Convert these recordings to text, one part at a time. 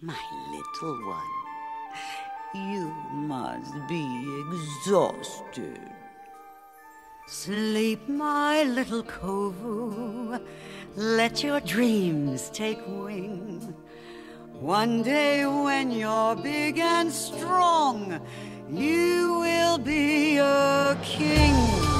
My little one, you must be exhausted. Sleep, my little Kovu. Let your dreams take wing. One day when you're big and strong, you will be a king.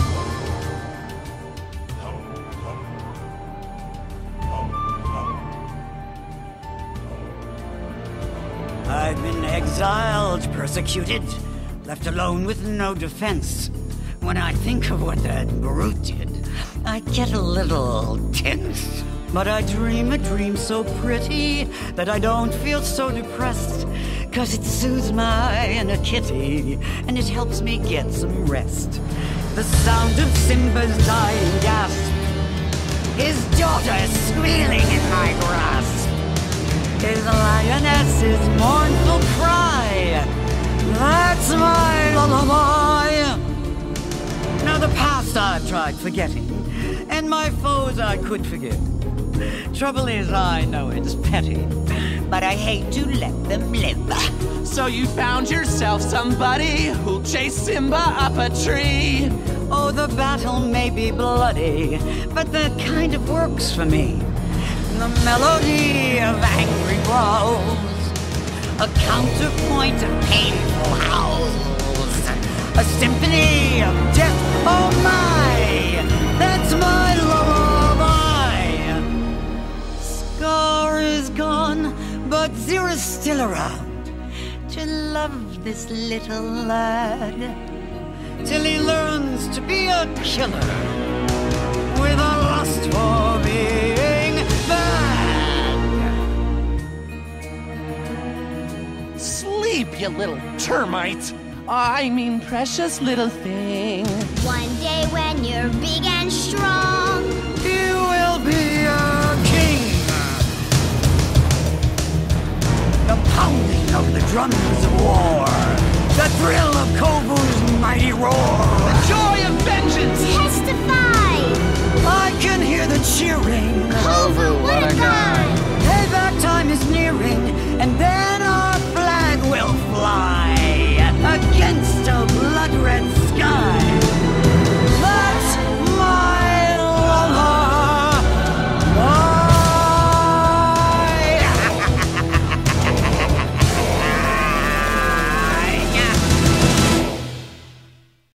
I've been exiled, persecuted, left alone with no defense. When I think of what that brute did, I get a little tense. But I dream a dream so pretty that I don't feel so depressed, 'cause it soothes my inner kitty and it helps me get some rest. The sound of Simba's dying gasp, his daughter squealing in my grasp, his lioness's mournful cry, that's my lullaby. Now the past I've tried forgetting, and my foes I could forgive. Trouble is, I know it's petty, but I hate to let them live. So you found yourself somebody who'll chase Simba up a tree. Oh, the battle may be bloody, but that kind of works for me. The melody of angry growls, a counterpoint of painful howls, a symphony of death, oh my, that's my lullaby. Scar is gone, but Zira's still around to love this little lad, till he learns to be a killer with a lust for being bad. Sleep, you little termite. I mean, precious little thing. One day when you're big and strong, You will be a king. The pounding of the drums of war, the thrill of Kovu's mighty roar.